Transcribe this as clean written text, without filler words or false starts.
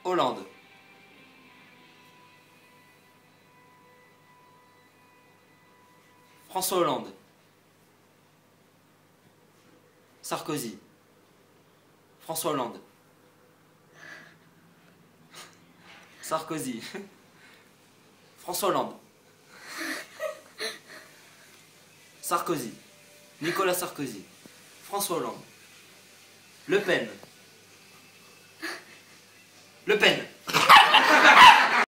Hollande. François Hollande. Sarkozy. François Hollande. Sarkozy. François Hollande. Sarkozy. Nicolas Sarkozy. François Hollande. Le Pen. Le Pen.